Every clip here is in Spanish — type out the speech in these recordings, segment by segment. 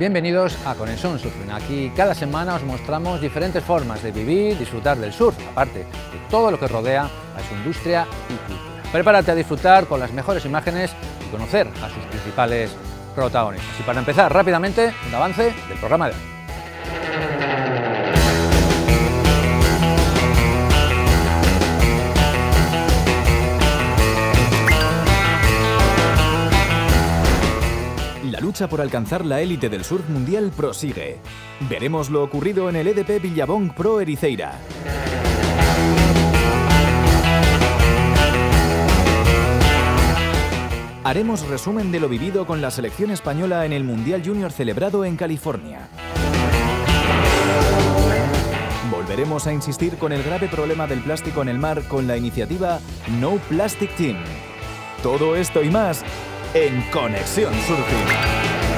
Bienvenidos a Conexión Surfing. Aquí cada semana os mostramos diferentes formas de vivir y disfrutar del surf, aparte de todo lo que rodea a su industria y cultura. Prepárate a disfrutar con las mejores imágenes y conocer a sus principales protagonistas. Y para empezar rápidamente, un avance del programa de hoy. La lucha por alcanzar la élite del surf mundial prosigue. Veremos lo ocurrido en el EDP Billabong Pro Ericeira. Haremos resumen de lo vivido con la selección española en el Mundial Junior celebrado en California. Volveremos a insistir con el grave problema del plástico en el mar con la iniciativa No Plastic Team. Todo esto y más en Conexión Surfing.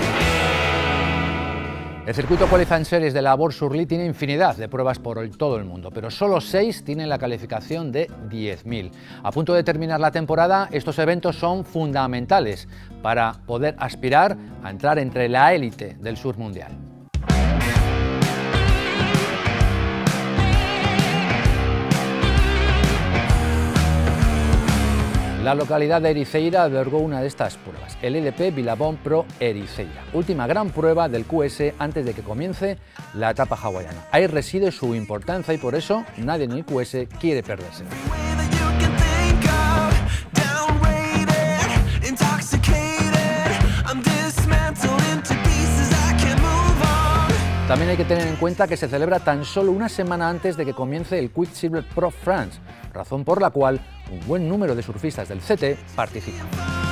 El circuito Qualifying Series de la World Surf League tiene infinidad de pruebas por todo el mundo, pero solo 6 tienen la calificación de 10.000. A punto de terminar la temporada, estos eventos son fundamentales para poder aspirar a entrar entre la élite del surf mundial. La localidad de Ericeira albergó una de estas pruebas, el EDP Billabong Pro Ericeira, última gran prueba del QS antes de que comience la etapa hawaiana. Ahí reside su importancia y por eso nadie en el QS quiere perderse. También hay que tener en cuenta que se celebra tan solo una semana antes de que comience el Quicksilver Pro France, razón por la cual un buen número de surfistas del CT participan.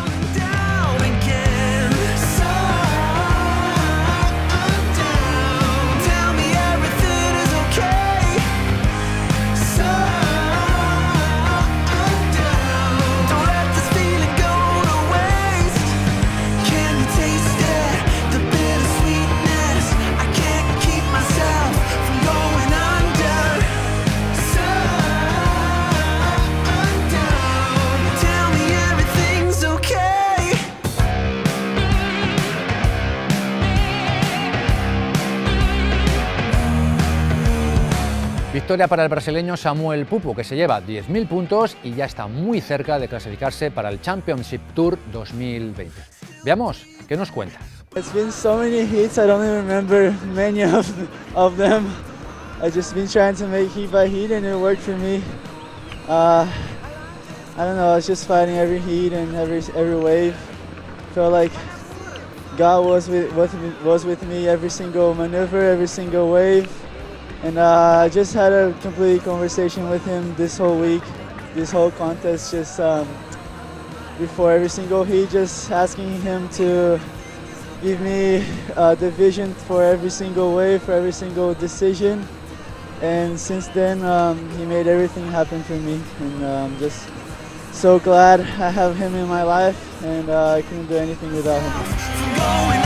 Victoria para el brasileño Samuel Pupo, que se lleva 10.000 puntos y ya está muy cerca de clasificarse para el Championship Tour 2020. Veamos qué nos cuenta. It's been so many heats, I don't even remember many of them. I've just been trying to make heat by heat and it worked for me. I don't know, I was just fighting every heat and every wave. Felt like God was with me every single maneuver, every single wave. And I just had a complete conversation with him this whole week, this whole contest, just before every single heat, just asking him to give me the vision for every single wave, for every single decision. And since then, he made everything happen for me. And I'm just so glad I have him in my life, and I couldn't do anything without him.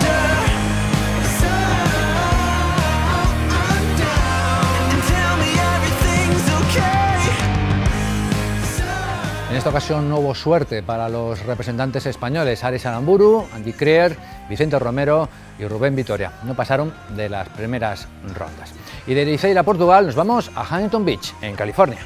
En esta ocasión no hubo suerte para los representantes españoles, Ares Aramburu, Andy Creer, Vicente Romero y Rubén Vitoria. No pasaron de las primeras rondas. Y de Ericeira, Portugal, nos vamos a Huntington Beach, en California.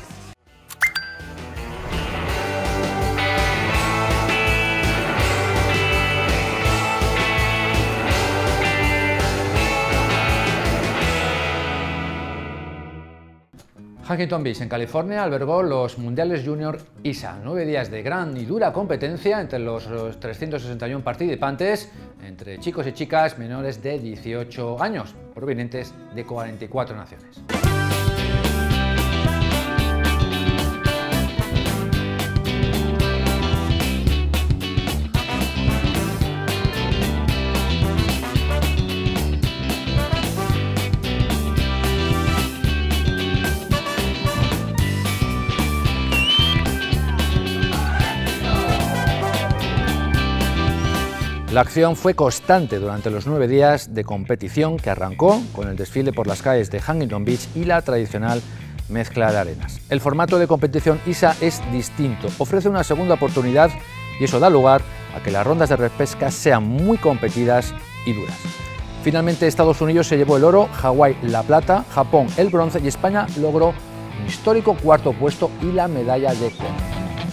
Huntington Beach, en California, albergó los Mundiales Junior ISA, 9 días de gran y dura competencia entre los 361 participantes, entre chicos y chicas menores de 18 años, provenientes de 44 naciones. La acción fue constante durante los 9 días de competición que arrancó con el desfile por las calles de Huntington Beach y la tradicional mezcla de arenas. El formato de competición ISA es distinto, ofrece una segunda oportunidad y eso da lugar a que las rondas de repesca sean muy competidas y duras. Finalmente Estados Unidos se llevó el oro, Hawái la plata, Japón el bronce y España logró un histórico cuarto puesto y la medalla de plata.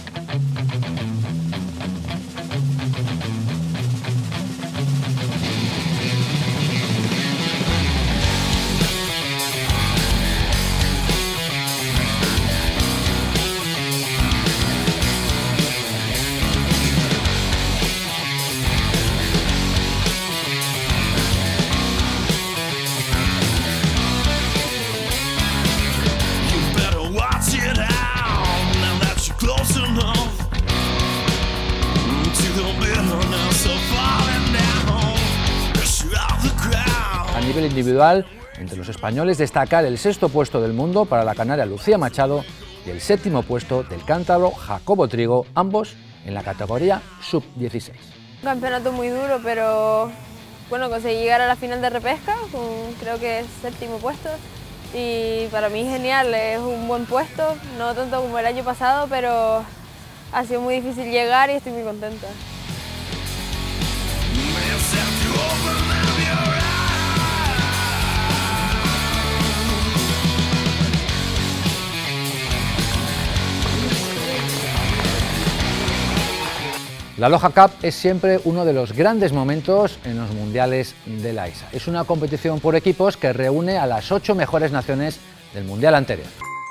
A nivel individual, entre los españoles destacar el sexto puesto del mundo para la canaria Lucía Machado y el séptimo puesto del cántabro Jacobo Trigo, ambos en la categoría sub-16. Un campeonato muy duro, pero bueno, conseguí llegar a la final de repesca, creo que es séptimo puesto, y para mí genial, es un buen puesto, no tanto como el año pasado, pero ha sido muy difícil llegar y estoy muy contenta. La Loja Cup es siempre uno de los grandes momentos en los mundiales de la ISA. Es una competición por equipos que reúne a las 8 mejores naciones del mundial anterior.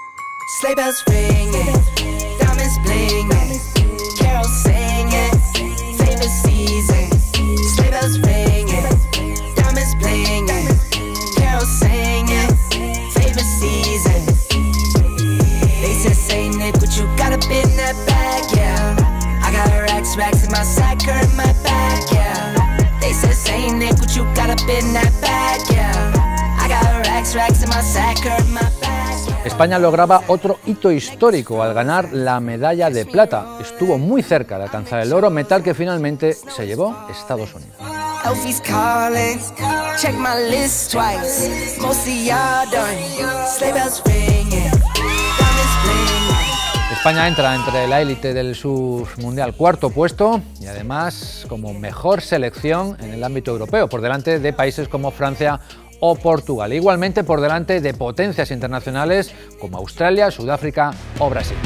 Racks in my sack or in my bag, yeah. They said, say Nick, what you got up in that bag, yeah. I got racks in my sack or in my bag, yeah. España lograba otro hito histórico al ganar la medalla de plata. Estuvo muy cerca de alcanzar el oro, metal que finalmente se llevó Estados Unidos. Elfie's calling, check my list twice. Most of y'all done, sleigh bells ringing, diamonds bling. España entra entre la élite del submundial cuarto puesto y además como mejor selección en el ámbito europeo, por delante de países como Francia o Portugal, igualmente por delante de potencias internacionales como Australia, Sudáfrica o Brasil.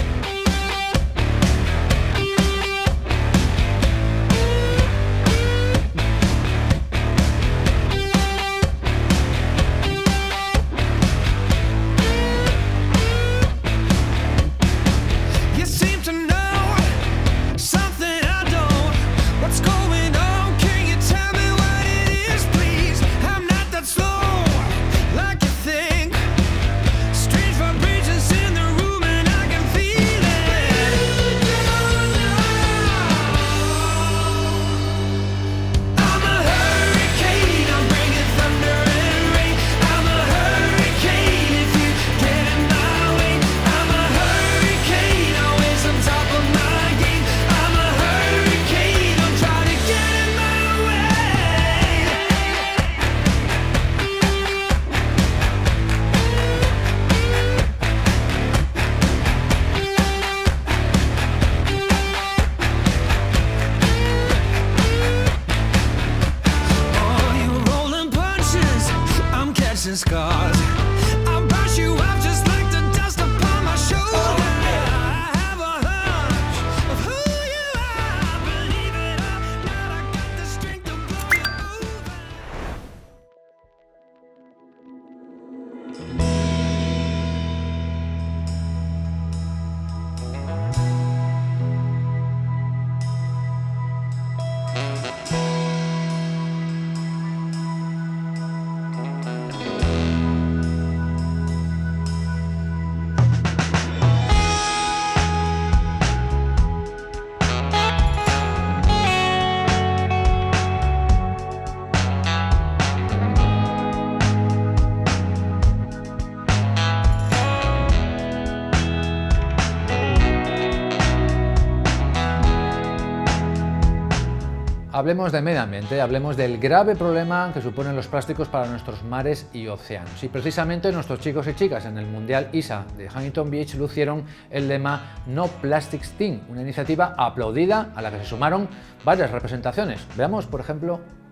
Hablemos de medio ambiente, hablemos del grave problema que suponen los plásticos para nuestros mares y océanos. Y precisamente nuestros chicos y chicas en el Mundial ISA de Huntington Beach lucieron el lema No Plastics Thing, una iniciativa aplaudida a la que se sumaron varias representaciones. Veamos, por ejemplo,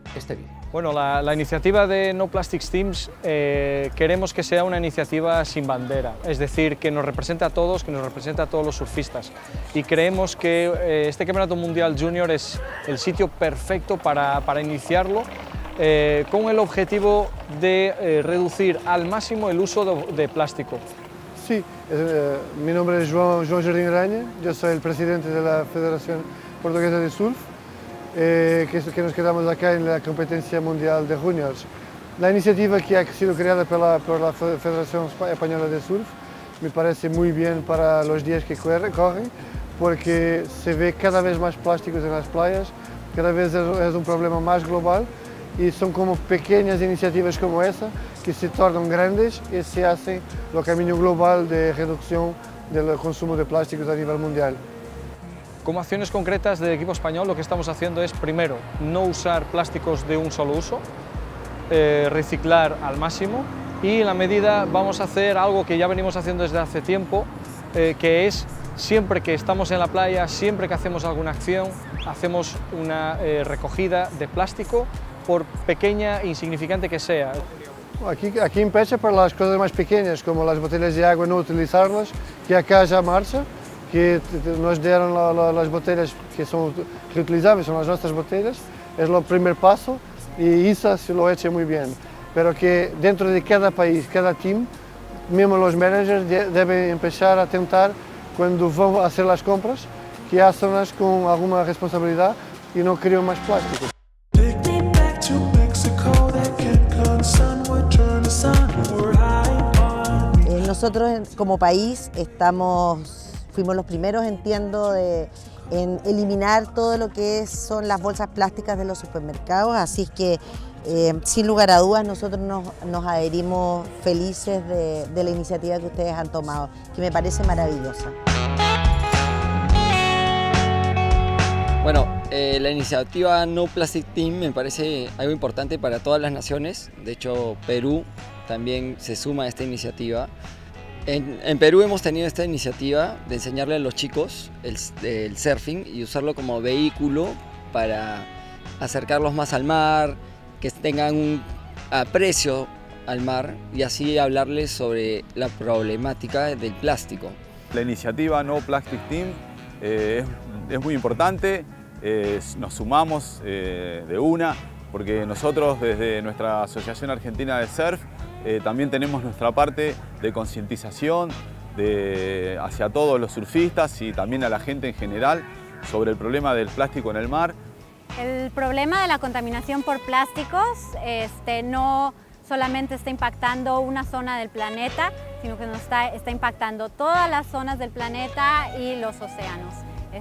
este vídeo. Bueno, la iniciativa de No Plastics Teams queremos que sea una iniciativa sin bandera, es decir, que nos represente a todos, que nos represente a todos los surfistas. Y creemos que este Campeonato Mundial Junior es el sitio perfecto para iniciarlo, con el objetivo de reducir al máximo el uso de plástico. Sí, mi nombre es João Jardim Aranha, yo soy el presidente de la Federación Portuguesa de Surf, que nos quedamos acá en la competencia mundial de juniors. La iniciativa que ha sido creada por la Federación Española de Surf me parece muy bien para los días que corren, porque se ve cada vez más plásticos en las playas, cada vez es un problema más global y son como pequeñas iniciativas como esa que se tornan grandes y se hacen el camino global de reducción del consumo de plásticos a nivel mundial. Como acciones concretas del equipo español, lo que estamos haciendo es, primero, no usar plásticos de un solo uso, reciclar al máximo, y en la medida vamos a hacer algo que ya venimos haciendo desde hace tiempo, que es siempre que estamos en la playa, siempre que hacemos alguna acción, hacemos una recogida de plástico, por pequeña e insignificante que sea. Aquí empieza por las cosas más pequeñas, como las botellas de agua, no utilizarlas, que acá ya marcha, que nos dieron las botellas que son reutilizables, son las nuestras botellas, es el primer paso y ISA se lo ha hecho muy bien. Pero que dentro de cada país, cada team, mismo los managers deben empezar a tentar, cuando van a hacer las compras, que hacenlas con alguna responsabilidad y no creen más plástico. Nosotros como país fuimos los primeros, entiendo, en eliminar todo lo que son las bolsas plásticas de los supermercados, así que sin lugar a dudas nosotros nos adherimos felices de la iniciativa que ustedes han tomado, que me parece maravillosa. Bueno, la iniciativa No Plastic Team me parece algo importante para todas las naciones. De hecho, Perú también se suma a esta iniciativa. En Perú hemos tenido esta iniciativa de enseñarle a los chicos el surfing y usarlo como vehículo para acercarlos más al mar, que tengan un aprecio al mar y así hablarles sobre la problemática del plástico. La iniciativa No Plastic Team es muy importante, nos sumamos de una, porque nosotros desde nuestra Asociación Argentina de Surf también tenemos nuestra parte de concientización hacia todos los surfistas y también a la gente en general sobre el problema del plástico en el mar. El problema de la contaminación por plásticos no solamente está impactando una zona del planeta, sino que está impactando todas las zonas del planeta y los océanos,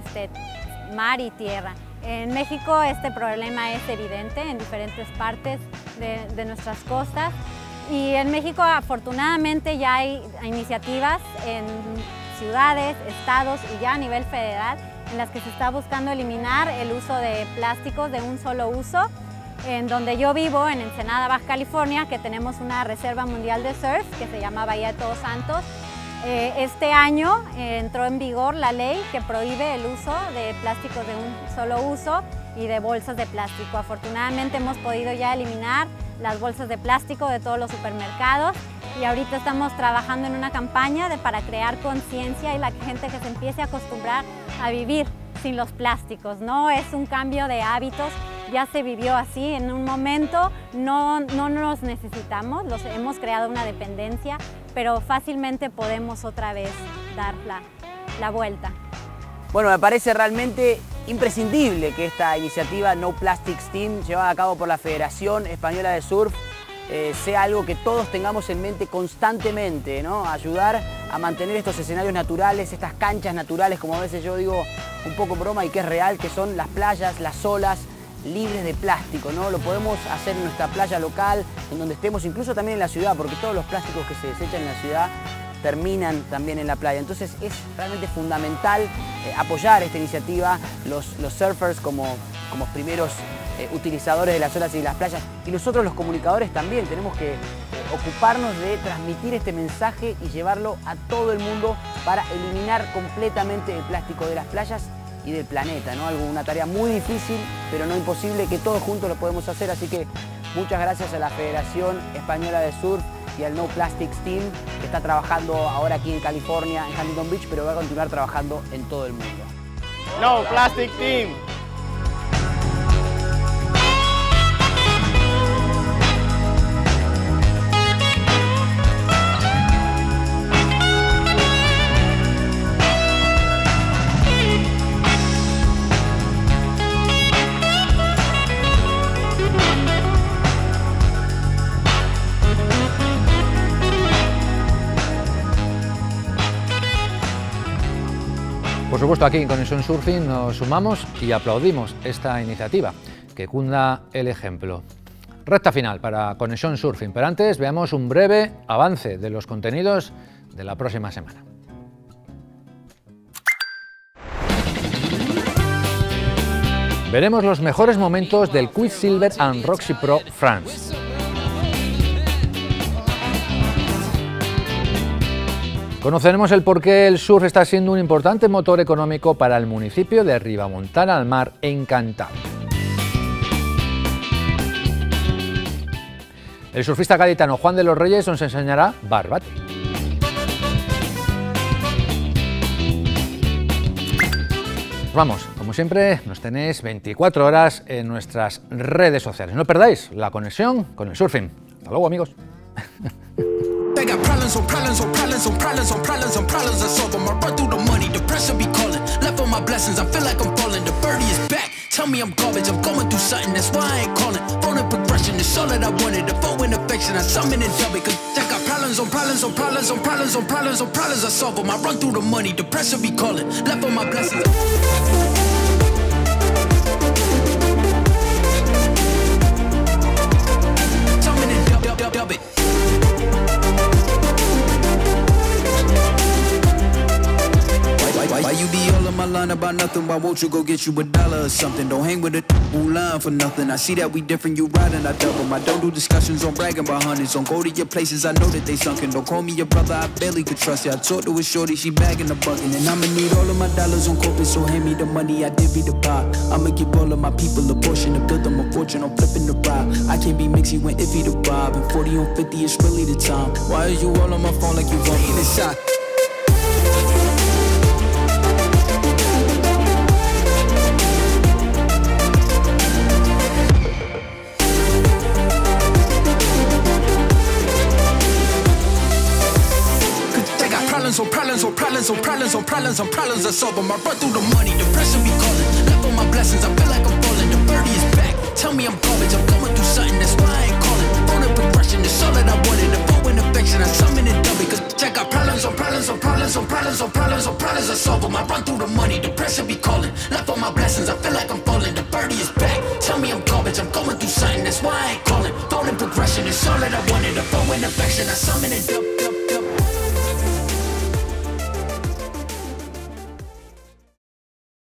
mar y tierra. En México este problema es evidente en diferentes partes de nuestras costas. Y en México afortunadamente ya hay iniciativas en ciudades, estados y ya a nivel federal en las que se está buscando eliminar el uso de plásticos de un solo uso. En donde yo vivo, en Ensenada, Baja California, que tenemos una reserva mundial de surf que se llama Bahía de Todos Santos. Este año entró en vigor la ley que prohíbe el uso de plásticos de un solo uso y de bolsas de plástico. Afortunadamente hemos podido ya eliminar las bolsas de plástico de todos los supermercados y ahorita estamos trabajando en una campaña para crear conciencia y la gente que se empiece a acostumbrar a vivir sin los plásticos, ¿no? Es un cambio de hábitos, ya se vivió así, en un momento no nos necesitamos, hemos creado una dependencia, pero fácilmente podemos otra vez dar la vuelta. Bueno, me parece realmente imprescindible que esta iniciativa No Plastics Team, llevada a cabo por la Federación Española de Surf, sea algo que todos tengamos en mente constantemente, ¿no? Ayudar a mantener estos escenarios naturales, estas canchas naturales, como a veces yo digo un poco en broma y que es real, que son las playas, las olas, libres de plástico, ¿no? Lo podemos hacer en nuestra playa local, en donde estemos, incluso también en la ciudad, porque todos los plásticos que se desechan en la ciudad terminan también en la playa. Entonces es realmente fundamental apoyar esta iniciativa, los surfers como primeros utilizadores de las olas y de las playas, y nosotros los comunicadores también tenemos que ocuparnos de transmitir este mensaje y llevarlo a todo el mundo para eliminar completamente el plástico de las playas y del planeta, ¿no? Una tarea muy difícil, pero no imposible, que todos juntos lo podemos hacer, así que muchas gracias a la Federación Española de Surf y al No Plastics Team, que está trabajando ahora aquí en California, en Huntington Beach, pero va a continuar trabajando en todo el mundo. No Plastic Team. Por supuesto, aquí en Conexión Surfing nos sumamos y aplaudimos esta iniciativa, que cunda el ejemplo. Recta final para Conexión Surfing, pero antes veamos un breve avance de los contenidos de la próxima semana. Veremos los mejores momentos del Quicksilver and Roxy Pro France. Conoceremos el por qué el surf está siendo un importante motor económico para el municipio de Ribamontana al Mar, en Cantabria. El surfista gaditano Juan de los Reyes nos enseñará barbate. Vamos, como siempre, nos tenéis 24 horas en nuestras redes sociales. No perdáis la conexión con el surfing. Hasta luego, amigos. They got problems on problems on problems on problems on problems on problems. I solve them. I run through the money. The pressure be calling. Left on my blessings. I feel like I'm falling. The birdie is back. Tell me I'm garbage. I'm going through something. That's why I ain't calling. Phone and progression is all that I wanted. The phone and affection. I summon and dub it. Cause I got problems on problems on problems on problems on problems on problems. I solve them. I run through the money. The pressure be calling. Left on my blessings. Summon and dub it. Why you be all in my line about nothing? Why won't you go get you $1 or something? Don't hang with a who line for nothing. I see that we different, you riding, I double. I don't do discussions on bragging about hundreds. Don't go to your places, I know that they sunken. Don't call me your brother, I barely could trust you. I talked to a shorty, she bagging the bucket. And I'ma need all of my dollars on corporate, so hand me the money, I did be the buy. I'ma give all of my people a portion to build them a fortune on flipping the ride. I can't be mixy when iffy the vibe. And 40 on 50 is really the time. Why are you all on my phone like you want me to shot? On problems on problems on problems on problems on problems I solve them. I run through the money, the pressure be calling. Left on my blessings, I feel like I'm falling. The birdie is back. Tell me I'm garbage, I'm going through something. That's why I ain't calling. Phone and progression is all that I wanted. The phone and affection, I summon and dub it. Cause I got problems on problems on problems on problems on problems on problems I solve them. I run through the money, the pressure be calling. Left on my blessings, I feel like I'm falling. The birdie is back. Tell me I'm garbage, I'm going through something. That's why I ain't calling. Phone and progression is all that I wanted. The phone and affection, I summon and dub.